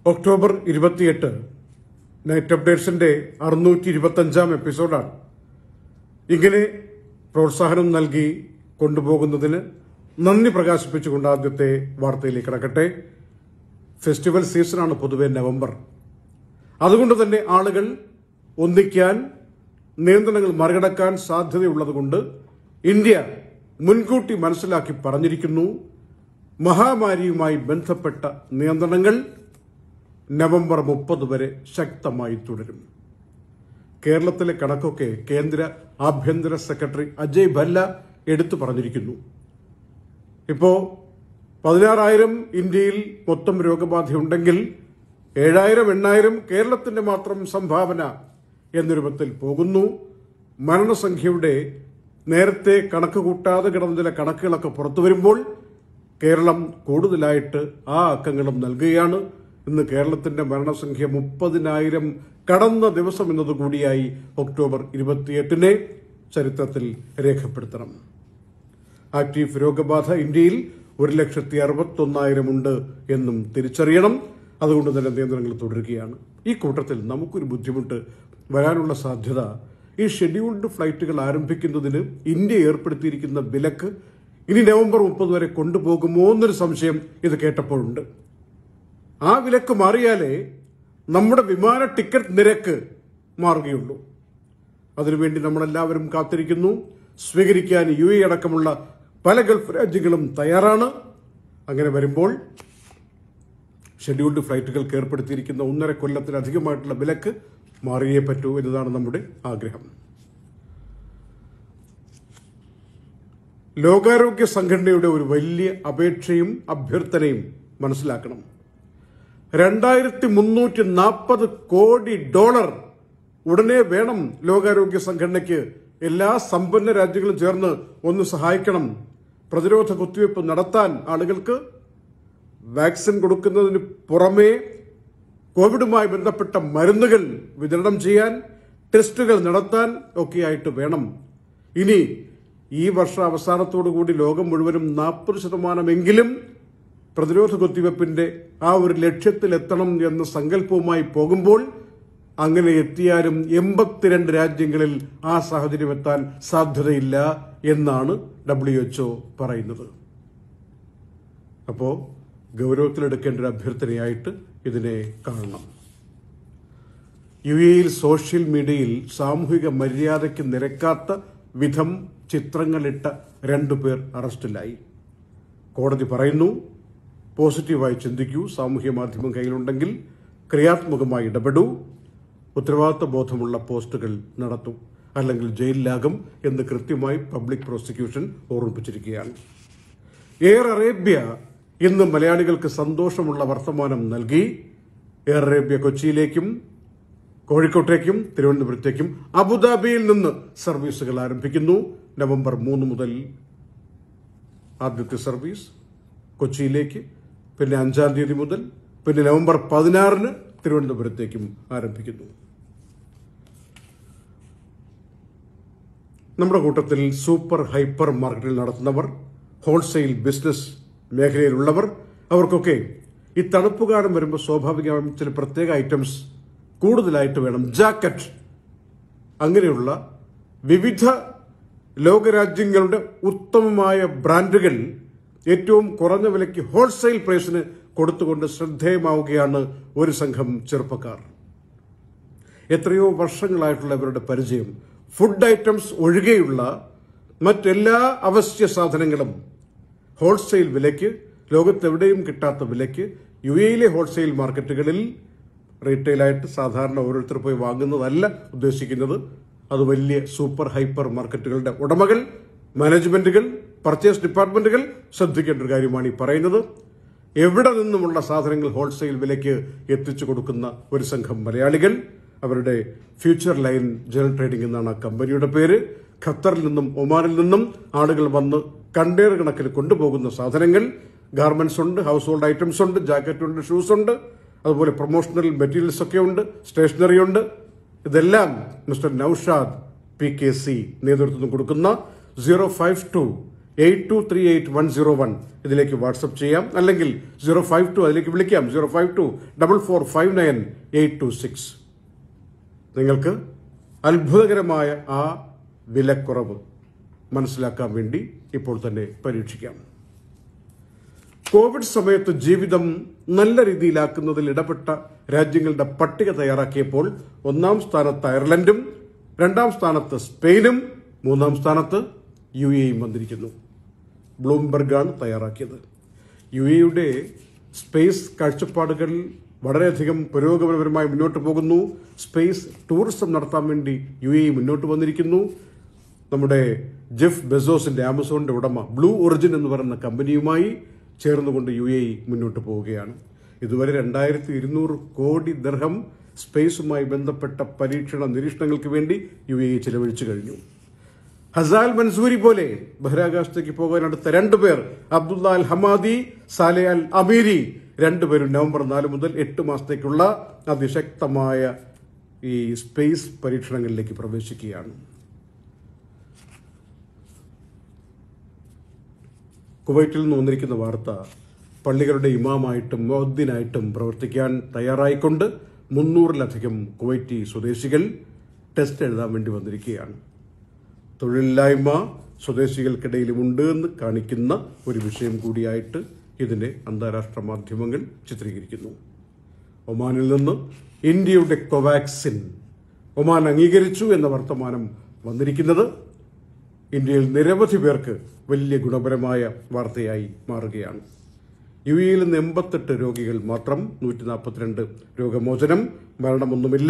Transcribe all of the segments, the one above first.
October 28 night അപ്ഡേറ്റ്സിന്റെ 625 എപ്പിസോഡാണ്. ഇങ്ങനെ പ്രോത്സാഹനം നൽകി കൊണ്ടുപോകുന്നതിന് നന്ദി പ്രകാശിപ്പിച്ചുകൊണ്ട് ആദ്യത്തെ വാർത്തയിലേക്ക് കടക്കട്ടെ. ഫെസ്റ്റിവൽ സീസണാണ് പൊതുവെ നവംബർ. അതുകൊണ്ട് തന്നെ ആളുകൾ ഒന്നിക്കാൻ, നിയന്ത്രണങ്ങൾ മറികടക്കാൻ സാധ്യതയുള്ളതുകൊണ്ട് ഇന്ത്യ മുൻകൂട്ടി മനസ്സിലാക്കി പറഞ്ഞിരിക്കുന്നു, മഹാമാരിയുമായി ബന്ധപ്പെട്ട നിയന്ത്രണങ്ങൾ നവംബർ 30 വരെ ശക്തമായി തുടരും. കേരളത്തിലെ കണക്കൊക്കെ കേന്ദ്ര ആഭ്യന്തര സെക്രട്ടറി അജയ് ഭല്ല എടുത്തു പറഞ്ഞിരിക്കുന്നു. ഇപ്പോ 16,000 ഇന്ത്യയിൽ മൊത്തം രോഗബാധയുണ്ടെങ്കിൽ 7,000-8,000 കേരളത്തിന്റെ മാത്രം സംഭാവന എന്ന രൂപത്തിൽ പോകുന്നു. മരണസംഖ്യയുടെ നേരത്തെ കണക്ക് കൂട്ടാതെ കിടന്ന ചില കണക്കുകളൊക്കെ പുറത്തു വരുമ്പോൾ കേരളം കൂടുതലായിട്ട് ആ അക്കങ്ങളും നൽകുകയാണ്. ഇന്ന് കേരളത്തിന്റെ മരണസംഖ്യ 30,000 കടന്ന ദിവസം എന്നതുകൂടിയായി ഒക്ടോബർ 28 ചരിത്രത്തിൽ രേഖപ്പെടുത്തണം. ആക്റ്റീവ് രോഗബാധ ഇന്ത്യയിൽ 1,61,000 ഉണ്ട് എന്നും തിരിച്ചറിയണം. അതുകൊണ്ട് തന്നെ നിയന്ത്രണങ്ങൾ തുടരുകയാണ്. ഈ കൂട്ടത്തിൽ നമുക്കൊരു ബുദ്ധിമുട്ട് വരാനുള്ള സാധ്യത ഈ ഷെഡ്യൂൾഡ് ഫ്ലൈറ്റുകൾ ആരംഭിക്കുന്നതിന് ഇന്ത്യ ഏർപ്പെടുത്തിയിരിക്കുന്ന വിലക്ക് ഇനി നവംബർ 30 വരെ കൊണ്ടുപോകുമോ എന്നൊരു സംശയം ഇത് കേട്ടപ്പോഴുണ്ട്. ആ വിലക്ക് മാറിയാലേ നമ്മുടെ വിമാന ടിക്കറ്റ് നിരക്ക് മാറുകയുള്ളൂ. അതിനുവേണ്ടി നമ്മളെല്ലാവരും കാത്തിരിക്കുന്നു. സ്വീകരിക്കാൻ UAE അടക്കമുള്ള പല ഗൾഫ് രാജ്യങ്ങളും തയ്യാറാണ്. അങ്ങനെ വരുമ്പോൾ ഷെഡ്യൂൾഡ് ഫ്ലൈറ്റുകൾക്ക് ഏർപ്പെടുത്തിയിരിക്കുന്ന 1.5 കൊല്ലത്തിലധികമായിട്ടുള്ള വിലക്ക് മാറിയേ പറ്റൂ എന്നതാണ് നമ്മുടെ ആഗ്രഹം. ലോകാരോഗ്യ സംഘടനയുടെ ഒരു വലിയ അപേക്ഷയും അഭ്യർത്ഥനയും മനസ്സിലാക്കണം. $2,340 കോടി ഉടനെ വേണം ലോകാരോഗ്യ സംഘടനയ്ക്ക്. എല്ലാ സമ്പന്ന രാജ്യങ്ങളും ചേർന്ന് ഒന്ന് സഹായിക്കണം. പ്രതിരോധ കുത്തിവയ്പ് നടത്താൻ ആളുകൾക്ക്, വാക്സിൻ കൊടുക്കുന്നതിന് പുറമെ കോവിഡുമായി ബന്ധപ്പെട്ട മരുന്നുകൾ വിതരണം ചെയ്യാൻ, ടെസ്റ്റുകൾ നടത്താൻ ഒക്കെയായിട്ട് വേണം. ഇനി ഈ വർഷ അവസാനത്തോടുകൂടി ലോകം മുഴുവനും 40% പ്രതിരോധ കുത്തിവയ്പ്പിന്റെ ആ ഒരു ലക്ഷ്യത്തിലെത്തണം എന്ന സങ്കല്പവുമായി പോകുമ്പോൾ അങ്ങനെ എത്തിയാലും 82 രാജ്യങ്ങളിൽ ആ സാഹചര്യം എത്താൻ സാധ്യതയില്ല എന്നാണ് WHO പറയുന്നത്. അപ്പോ ഗൗരവത്തിലെടുക്കേണ്ട ഒരു അഭ്യർത്ഥനയായിട്ട് ഇതിനെ കാണണം. UAE സോഷ്യൽ മീഡിയയിൽ സാമൂഹിക മര്യാദയ്ക്ക് നിരക്കാത്ത വിധം ചിത്രങ്ങളിട്ട 2 പേർ അറസ്റ്റിലായി. കോടതി പറയുന്നു, പോസിറ്റീവായി ചിന്തിക്കൂ, സാമൂഹ്യ മാധ്യമം കയ്യിലുണ്ടെങ്കിൽ ക്രിയാത്മകമായി ഇടപെടൂ, ഉത്തരവാദിത്വ ബോധമുള്ള പോസ്റ്റുകൾ നടത്തൂ, അല്ലെങ്കിൽ ജയിലിലാകും എന്ന് കൃത്യമായി പബ്ലിക് പ്രോസിക്യൂഷൻ ഓർമ്മിപ്പിച്ചിരിക്കുകയാണ്. എയർ അറേബ്യ ഇന്ന് മലയാളികൾക്ക് സന്തോഷമുള്ള വർത്തമാനം നൽകി. എയർ അറേബ്യ കൊച്ചിയിലേക്കും കോഴിക്കോട്ടേക്കും തിരുവനന്തപുരത്തേക്കും അബുദാബിയിൽ നിന്ന് സർവീസുകൾ ആരംഭിക്കുന്നു. നവംബർ 3 മുതൽ ആദ്യത്തെ സർവീസ് കൊച്ചിയിലേക്ക്, പിന്നെ 5-ാം തീയതി മുതൽ, പിന്നെ നവംബർ 16 തിരുവനന്തപുരത്തേക്കും ആരംഭിക്കുന്നു. നമ്മുടെ കൂട്ടത്തിൽ സൂപ്പർ ഹൈപ്പർ മാർക്കറ്റിൽ നടത്തുന്നവർ, ഹോൾസെയിൽ ബിസിനസ് മേഖലയിലുള്ളവർ, അവർക്കൊക്കെ ഈ തണുപ്പുകാലം വരുമ്പോൾ സ്വാഭാവികമായും ചില പ്രത്യേക ഐറ്റംസ് കൂടുതലായിട്ട് വേണം. ജാക്കറ്റ്, അങ്ങനെയുള്ള വിവിധ ലോകരാജ്യങ്ങളുടെ ഉത്തമമായ ബ്രാൻഡുകൾ ഏറ്റവും കുറഞ്ഞ വിലയ്ക്ക് ഹോൾസെയിൽ പ്രൈസിന് കൊടുത്തുകൊണ്ട് ശ്രദ്ധേയമാവുകയാണ് ഒരു സംഘം ചെറുപ്പക്കാർ. എത്രയോ വർഷങ്ങളായിട്ടുള്ള ഇവരുടെ പരിചയം, ഫുഡ് ഐറ്റംസ് ഒഴികെയുള്ള മറ്റെല്ലാ അവശ്യ സാധനങ്ങളും ഹോൾസെയിൽ വിലയ്ക്ക്, ലോകത്തെവിടെയും കിട്ടാത്ത വിലയ്ക്ക് UAE ഹോൾസെയിൽ മാർക്കറ്റുകളിൽ റീറ്റെയിലായിട്ട് സാധാരണ ഓരോരുത്തർ പോയി വാങ്ങുന്നതല്ല ഉദ്ദേശിക്കുന്നത്. അത് വലിയ സൂപ്പർ ഹൈപ്പർ മാർക്കറ്റുകളുടെ ഉടമകൾ, മാനേജ്മെന്റുകൾ, പർച്ചേസ് ഡിപ്പാർട്ട്മെന്റുകൾ ശ്രദ്ധിക്കേണ്ട ഒരു കാര്യമാണ് ഈ പറയുന്നത്. എവിടെ നിന്നുമുള്ള സാധനങ്ങൾ ഹോൾസെയിൽ വിലയ്ക്ക് എത്തിച്ചു കൊടുക്കുന്ന ഒരു സംഘം മലയാളികൾ. അവരുടെ ഫ്യൂച്ചർ ലൈൻ ജനറൽ ട്രേഡിംഗ് എന്നാണ് ആ കമ്പനിയുടെ പേര്. ഖത്തറിൽ നിന്നും ഒമാനിൽ നിന്നും ആളുകൾ വന്ന് കണ്ടെയ്നർ കണക്കിൽ കൊണ്ടുപോകുന്ന സാധനങ്ങൾ, ഗാർമെന്റ്സ് ഉണ്ട്, ഹൗസ് ഹോൾഡ് ഐറ്റംസ് ഉണ്ട്, ജാക്കറ്റ് ഉണ്ട്, ഷൂസ് ഉണ്ട്, അതുപോലെ പ്രൊമോഷണൽ മെറ്റീരിയൽസ് ഒക്കെ ഉണ്ട്, സ്റ്റേഷനറി ഉണ്ട്. ഇതെല്ലാം മിസ്റ്റർ നൌഷാദ് PKC നേതൃത്വം കൊടുക്കുന്ന 052 8238-101 ഇതിലേക്ക് വാട്സപ്പ് ചെയ്യാം. അല്ലെങ്കിൽ 052 അതിലേക്ക് വിളിക്കാം. 052-4459-826. നിങ്ങൾക്ക് അത്ഭുതകരമായ ആ വിലക്കുറവ് മനസ്സിലാക്കാൻ വേണ്ടി ഇപ്പോൾ തന്നെ പരീക്ഷിക്കാം. കോവിഡ് സമയത്ത് ജീവിതം നല്ല രീതിയിലാക്കുന്നതിൽ ഇടപെട്ട രാജ്യങ്ങളുടെ പട്ടിക തയ്യാറാക്കിയപ്പോൾ 1-ാം സ്ഥാനത്ത് അയർലൻഡും 2-ാം സ്ഥാനത്ത് സ്പെയിനും 3-ാം സ്ഥാനത്ത് UAEയും വന്നിരിക്കുന്നു. ബ്ലൂംബെർഗാണ് തയ്യാറാക്കിയത്. UAEയുടെ സ്പേസ് കാഴ്ചപ്പാടുകൾ വളരെയധികം പുരോഗമനപരമായി മുന്നോട്ട് പോകുന്നു. സ്പേസ് ടൂറിസം നടത്താൻ വേണ്ടി UAE മുന്നോട്ട് വന്നിരിക്കുന്നു. നമ്മുടെ ജെഫ് ബെസോസിന്റെ ആമസോണിന്റെ ഉടമ ബ്ലൂ ഒറിജിൻ എന്ന് പറയുന്ന കമ്പനിയുമായി ചേർന്നുകൊണ്ട് UAE മുന്നോട്ട് പോവുകയാണ്. ഇതുവരെ 2200 കോടി ദിർഹം സ്പേസുമായി ബന്ധപ്പെട്ട പരീക്ഷണ നിരീക്ഷണങ്ങൾക്ക് വേണ്ടി UAE ചെലവഴിച്ചു കഴിഞ്ഞു. ഹസാൽ മൻസൂരി പോലെ ബഹിരാകാശത്തേക്ക് പോകാൻ അടുത്ത 2 പേർ, Abdullah Al Hamadi, Saleh Al Ameeri, 2 പേരും നവംബർ 4 മുതൽ 8 മാസത്തേക്കുള്ള അതിശക്തമായ ഈ സ്പേസ് പരീക്ഷണങ്ങളിലേക്ക് പ്രവേശിക്കുകയാണ്. കുവൈറ്റിൽ നിന്ന് വന്നിരിക്കുന്ന വാർത്ത, പള്ളികളുടെ ഇമാമായിട്ടും മുഅദ്ദിനായിട്ടും പ്രവർത്തിക്കാൻ തയ്യാറായിക്കൊണ്ട് 300-ലധികം കുവൈറ്റി സ്വദേശികൾ ടെസ്റ്റ് എഴുതാൻ വേണ്ടി വന്നിരിക്കുകയാണ്. തൊഴിലില്ലായ്മ സ്വദേശികൾക്കിടയിലുമുണ്ട് എന്ന് കാണിക്കുന്ന ഒരു വിഷയം കൂടിയായിട്ട് ഇതിനെ അന്താരാഷ്ട്ര മാധ്യമങ്ങൾ ചിത്രീകരിക്കുന്നു. ഒമാനിൽ നിന്ന് ഇന്ത്യയുടെ കോവാക്സിൻ ഒമാൻ അംഗീകരിച്ചു എന്ന വർത്തമാനം വന്നിരിക്കുന്നത് ഇന്ത്യയിൽ നിരവധി പേർക്ക് വലിയ ഗുണപരമായ വാർത്തയായി മാറുകയാണ്. UAEയിൽ നിന്ന് 88 രോഗികൾ മാത്രം, 142 രോഗമോചനം, മരണമൊന്നുമില്ല.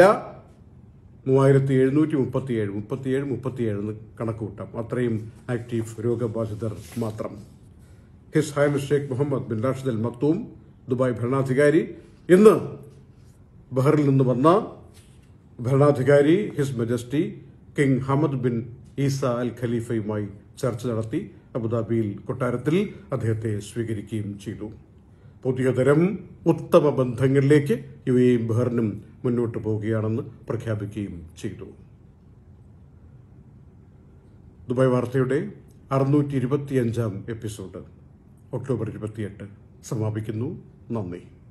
3737 കണക്കുകൂട്ടാം. അത്രയും ആക്റ്റീവ് രോഗബാധിതർ മാത്രം. His Highness Sheikh Mohammed bin Rashid Al Maktoum, Dubai ഭരണാധികാരി, ഇന്ന് ബഹറിൽ നിന്ന് വന്ന ഭരണാധികാരി His Majesty King Hamad bin Isa Al ഖലീഫയുമായി ചർച്ച നടത്തി അബുദാബിയിൽ കൊട്ടാരത്തിൽ അദ്ദേഹത്തെ സ്വീകരിക്കുകയും ചെയ്തു. പുതിയ തരം ഉത്തമ ബന്ധങ്ങളിലേക്ക് UAEയും ബഹറിനും മുന്നോട്ട് പോവുകയാണെന്ന് പ്രഖ്യാപിക്കുകയും ചെയ്തു. ദുബായ് വാർത്തയുടെ 625-ാം എപ്പിസോഡ് ഒക്ടോബർ 28 സമാപിക്കുന്നു. നന്ദി.